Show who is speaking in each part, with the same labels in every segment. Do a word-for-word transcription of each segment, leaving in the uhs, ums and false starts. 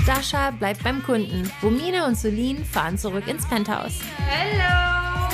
Speaker 1: Sascha bleibt beim Kunden. Romina und Celine fahren zurück ins Penthouse.
Speaker 2: Hallo!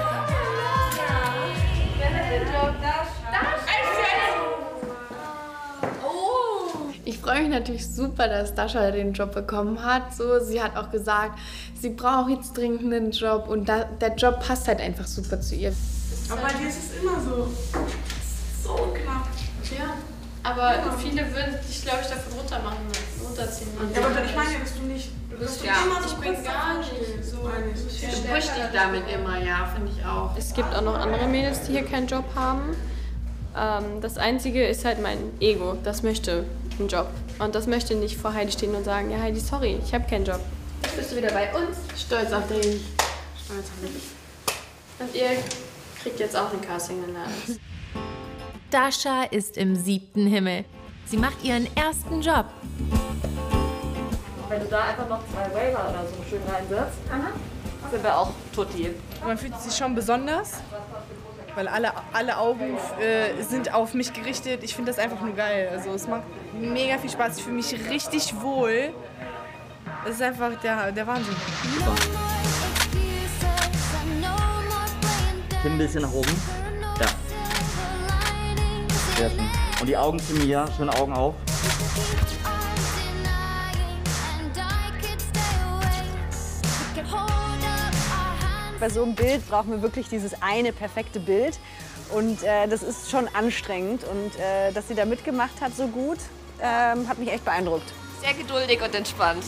Speaker 3: Ich freue mich natürlich super, dass Dasha den Job bekommen hat. So, sie hat auch gesagt, sie braucht jetzt dringend einen Job und da, der Job passt halt einfach super zu ihr.
Speaker 4: Aber bei dir ist es immer so. So knapp.
Speaker 3: Ja, aber ja. Viele würden dich, glaube ich, davon runter machen, runterziehen.
Speaker 4: Ja, aber ich meine, dass du nicht. Du bist
Speaker 3: ja,
Speaker 4: immer so
Speaker 3: ich bin gar nicht so.
Speaker 4: Du
Speaker 3: pusht dich damit immer, ja, finde ich auch. Es gibt auch noch andere Mädels, die hier keinen Job haben. Ähm, das Einzige ist halt mein Ego. Das möchte einen Job. Und das möchte nicht vor Heidi stehen und sagen, ja Heidi, sorry, ich habe keinen Job. Jetzt bist du wieder bei uns. Stolz auf dich. Stolz auf mich. Und ihr kriegt jetzt auch ein Casting in der Hand.
Speaker 1: Dasha ist im siebten Himmel. Sie macht ihren ersten Job.
Speaker 5: Wenn du da einfach noch zwei Waiver oder so schön reinsetzt, sind wir auch tutti.
Speaker 6: Man fühlt sich schon besonders, weil alle, alle Augen äh, sind auf mich gerichtet. Ich finde das einfach nur geil. Also es macht mega viel Spaß. Ich fühle mich richtig wohl. Es ist einfach der, der Wahnsinn.
Speaker 7: Super. Ein bisschen nach oben. Ja. Sehr schön. Und die Augen zu mir, schöne Augen auf.
Speaker 8: Bei so einem Bild brauchen wir wirklich dieses eine perfekte Bild. Und äh, das ist schon anstrengend. Und äh, dass sie da mitgemacht hat so gut, ähm, hat mich echt beeindruckt.
Speaker 5: Sehr geduldig und entspannt.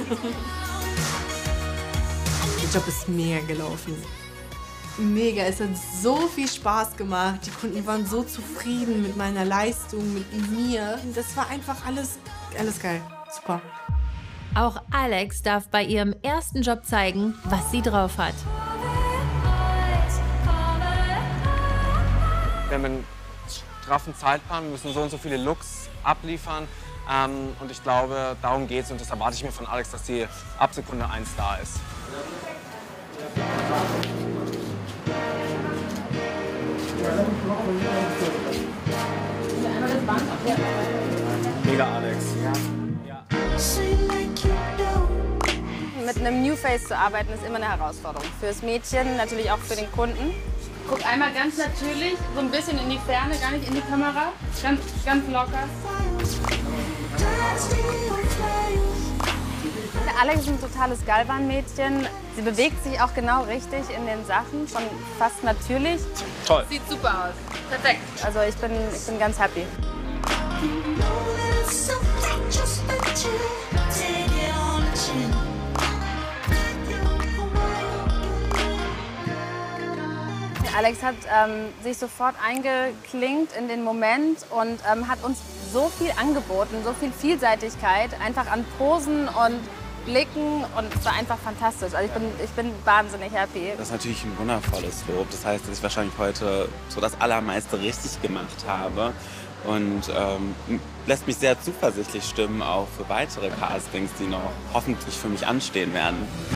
Speaker 9: Der Job ist mega gelaufen. Mega, es hat so viel Spaß gemacht. Die Kunden waren so zufrieden mit meiner Leistung, mit mir. Das war einfach alles, alles geil. Super.
Speaker 1: Auch Alex darf bei ihrem ersten Job zeigen, was sie drauf hat.
Speaker 10: Wir haben einen straffen Zeitplan, wir müssen so und so viele Looks abliefern. Ähm, und ich glaube, darum geht es und das erwarte ich mir von Alex, dass sie ab Sekunde eins da ist. Mega Alex. Ja.
Speaker 2: Mit einem New Face zu arbeiten ist immer eine Herausforderung. Fürs Mädchen, natürlich auch für den Kunden. Guck einmal ganz natürlich, so ein bisschen in die Ferne, gar nicht in die Kamera. Ganz, ganz locker. Alex ist ein totales Galvan-Mädchen. Sie bewegt sich auch genau richtig in den Sachen, schon fast natürlich.
Speaker 10: Toll.
Speaker 2: Sieht super aus. Perfekt. Also ich bin, ich bin ganz happy. Alex hat ähm, sich sofort eingeklinkt in den Moment und ähm, hat uns so viel angeboten, so viel Vielseitigkeit, einfach an Posen und Blicken und es war einfach fantastisch. Also ich bin, ich bin wahnsinnig happy.
Speaker 11: Das ist natürlich ein wundervolles Lob. Das heißt, dass ich wahrscheinlich heute so das Allermeiste richtig gemacht habe und ähm, lässt mich sehr zuversichtlich stimmen, auch für weitere Castings, die noch hoffentlich für mich anstehen werden.